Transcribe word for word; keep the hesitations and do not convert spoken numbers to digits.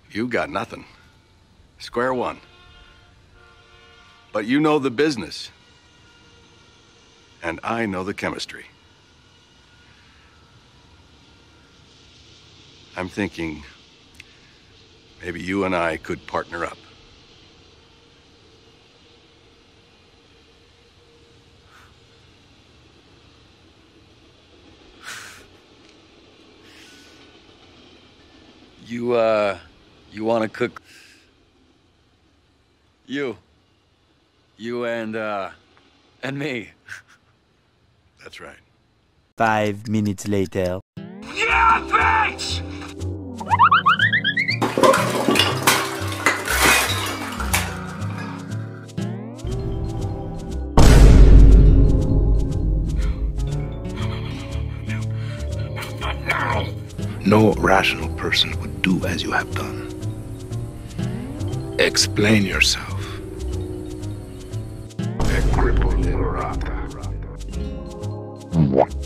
You got nothing. Square one. But you know the business. And I know the chemistry. I'm thinking maybe you and I could partner up. You, uh, you want to cook? You. You and, uh, and me. That's right. Five minutes later. Yeah, bitch! No rational person would do as you have done. Explain yourself. A crippled little rata.